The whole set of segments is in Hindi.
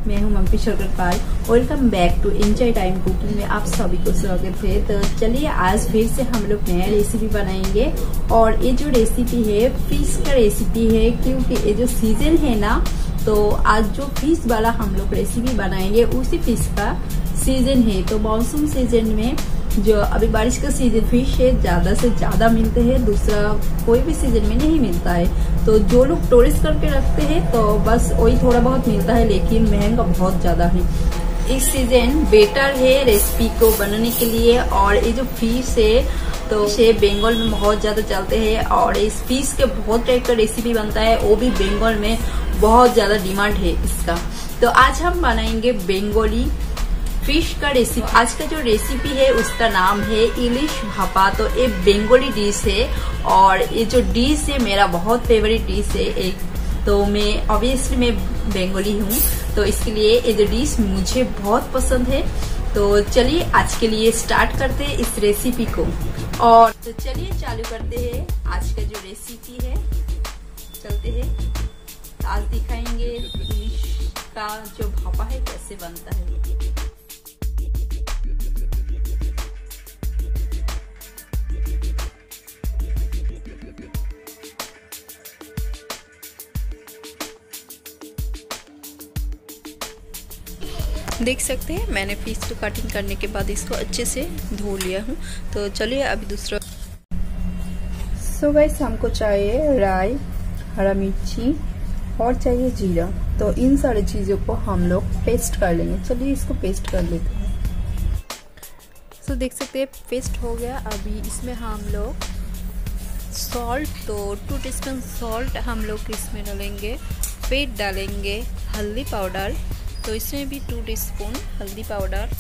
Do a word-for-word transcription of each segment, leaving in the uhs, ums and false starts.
मैं हूं Mampi Sarkarpal. Welcome back to enjoy time cooking में आप सभी को स्वागत है। तो चलिए आज फिर से हम लोग नया रेसिपी बनाएंगे और ये जो रेसिपी है फिश का रेसिपी है, क्योंकि ये जो सीजन है ना, तो आज जो फिश वाला हम लोग रेसिपी बनाएंगे उसी फिश का सीजन है। तो मानसून सीजन में जो अभी बारिश का सीजन फिश है ज्यादा से ज्यादा मिलते हैं, दूसरा कोई भी सीजन में नहीं मिलता है। तो जो लोग स्टोरेज करके रखते हैं तो बस वही थोड़ा बहुत मिलता है, लेकिन महंगा बहुत ज्यादा है। इस सीजन बेटर है रेसिपी को बनाने के लिए। और ये जो फिश है तो ये बंगाल में बहुत ज्यादा चलते हैं और इस फिश के बहुत टाइप का रेसिपी बनता है, वो भी बंगाल में बहुत ज्यादा डिमांड है इसका। तो आज हम बनाएंगे बंगाली फिश का रेसिपी। आज का जो रेसिपी है उसका नाम है इलिश भापा। तो ये बंगाली डिश है और ये जो डिश है मेरा बहुत फेवरेट डिश है एक। तो मैं ऑब्वियसली मैं बंगाली हूँ, तो इसके लिए ये जो डिश मुझे बहुत पसंद है। तो चलिए आज के लिए स्टार्ट करते हैं इस रेसिपी को। और तो चलिए चालू करते हैं आज का जो रेसिपी है। चलते हैं, आज दिखाएंगे फिश का जो भापा है कैसे बनता है। देख सकते हैं मैंने फिश को कटिंग करने के बाद इसको अच्छे से धो लिया हूँ। तो चलिए अभी दूसरा। सो गाइस हमको चाहिए राई, हरा मिर्ची और चाहिए जीरा। तो इन सारी चीज़ों को हम लोग पेस्ट कर लेंगे। चलिए इसको पेस्ट कर लेते हैं। सो देख सकते हैं पेस्ट हो गया। अभी इसमें हम लोग सॉल्ट, तो टू टीस्पून सॉल्ट हम लोग इसमें डालेंगे। फिर डालेंगे हल्दी पाउडर, तो इसमें भी टू टीस्पून हल्दी पाउडर।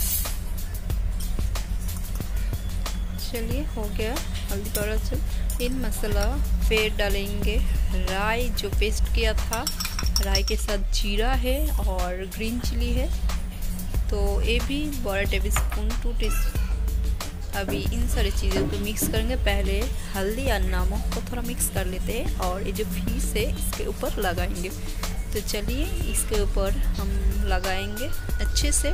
चलिए हो गया हल्दी पाउडर से इन मसाला। फिर डालेंगे राई जो पेस्ट किया था, राई के साथ जीरा है और ग्रीन चिली है, तो ये भी बड़ा टेबल स्पून टू टीस्पून। अभी इन सारी चीज़ों को मिक्स करेंगे। पहले हल्दी और नमक को थोड़ा मिक्स कर लेते हैं और ये जो फिश है इसके ऊपर लगाएंगे। तो चलिए इसके ऊपर हम लगाएंगे अच्छे से।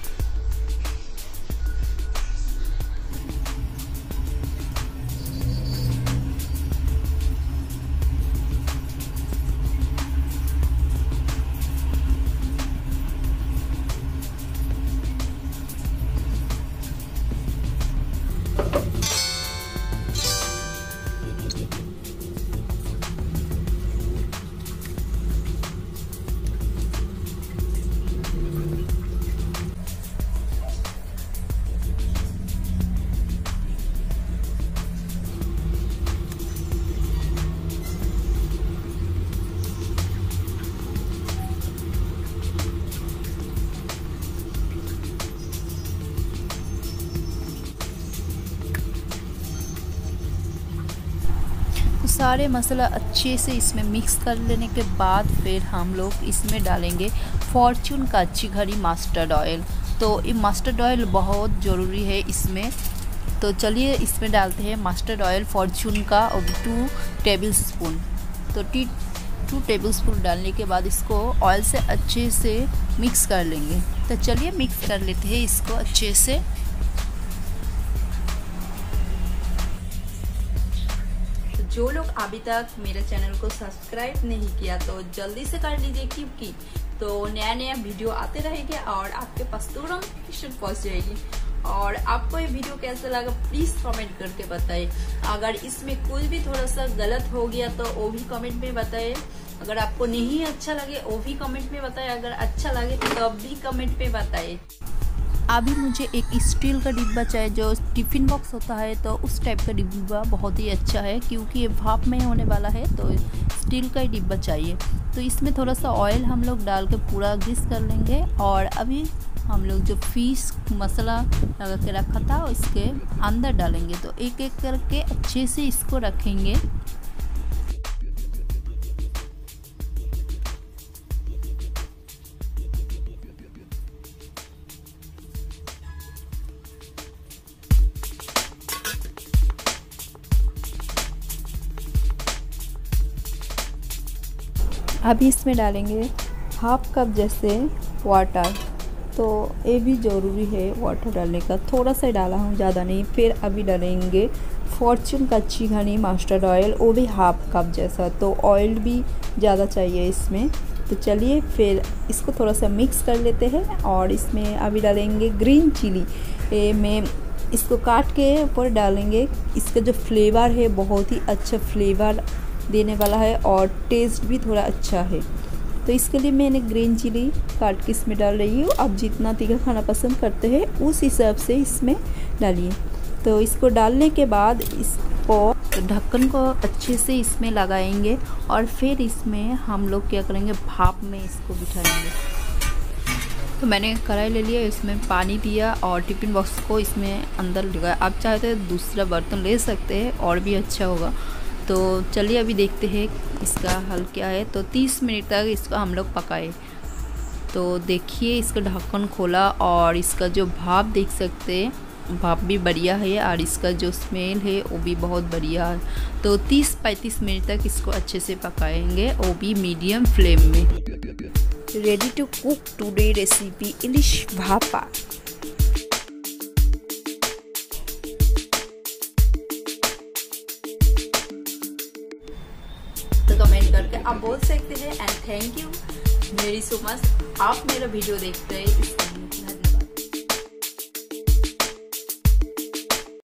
सारे मसाला अच्छे से इसमें मिक्स कर लेने के बाद फिर हम लोग इसमें डालेंगे फॉर्चून का अच्छी घड़ी मस्टर्ड ऑयल। तो ये मस्टर्ड ऑयल बहुत ज़रूरी है इसमें। तो चलिए इसमें डालते हैं मस्टर्ड ऑयल फॉर्चून का और टू टेबल स्पून। तो टी टू टेबल स्पून डालने के बाद इसको ऑयल से अच्छे से मिक्स कर लेंगे। तो चलिए मिक्स कर लेते हैं इसको अच्छे से। जो लोग अभी तक मेरे चैनल को सब्सक्राइब नहीं किया तो जल्दी से कर लीजिए, क्योंकि तो नया नया वीडियो आते रहेंगे और आपके पास तुरंत नोटिफिकेशन पहुंच जाएगी। और आपको ये वीडियो कैसा लगा प्लीज कमेंट करके बताइए। अगर इसमें कुछ भी थोड़ा सा गलत हो गया तो वो भी कमेंट में बताइए। अगर आपको नहीं अच्छा लगे वो भी कमेंट में बताइए। अगर अच्छा लगे तो भी कमेंट में बताइए। अभी मुझे एक स्टील का डिब्बा चाहिए, जो टिफ़िन बॉक्स होता है, तो उस टाइप का डिब्बा बहुत ही अच्छा है, क्योंकि ये भाप में होने वाला है। तो स्टील का ही डिब्बा चाहिए। तो इसमें थोड़ा सा ऑयल हम लोग डाल के पूरा ग्रीस कर लेंगे। और अभी हम लोग जो फिश मसाला लगा के रखा था इसके अंदर डालेंगे। तो एक एक करके अच्छे से इसको रखेंगे। अभी इसमें डालेंगे हाफ कप जैसे वाटर, तो ये भी ज़रूरी है वाटर डालने का, थोड़ा सा डाला हूँ, ज़्यादा नहीं। फिर अभी डालेंगे फॉर्च्यून कच्ची घनी मस्टर्ड ऑयल, वो भी हाफ कप जैसा, तो ऑयल भी ज़्यादा चाहिए इसमें। तो चलिए फिर इसको थोड़ा सा मिक्स कर लेते हैं। और इसमें अभी डालेंगे ग्रीन चिली, ये में इसको काट के ऊपर डालेंगे। इसका जो फ्लेवर है बहुत ही अच्छा फ्लेवर देने वाला है और टेस्ट भी थोड़ा अच्छा है। तो इसके लिए मैंने ग्रीन चिली काट के इसमें डाल रही हूँ। आप जितना तीखा खाना पसंद करते हैं उस हिसाब से इसमें डालिए। तो इसको डालने के बाद इसको ढक्कन को अच्छे से इसमें लगाएंगे और फिर इसमें हम लोग क्या करेंगे, भाप में इसको बिठाएंगे। तो मैंने कढ़ाई ले लिया, इसमें पानी दिया और टिफ़िन बॉक्स को इसमें अंदर लगाया। आप चाहते तो दूसरा बर्तन ले सकते हैं और भी अच्छा होगा। तो चलिए अभी देखते हैं इसका हल क्या है। तो तीस मिनट तक इसको हम लोग पकाए। तो देखिए इसका ढक्कन खोला और इसका जो भाप देख सकते हैं, भाप भी बढ़िया है और इसका जो स्मेल है वो भी बहुत बढ़िया है। तो तीस पैंतीस मिनट तक इसको अच्छे से पकाएंगे, वो भी मीडियम फ्लेम में। Ready to cook today recipe ilish bhapa. तो कमेंट करके आप बोल सकते हैं and thank you very so much, आप मेरा वीडियो देखते हैं।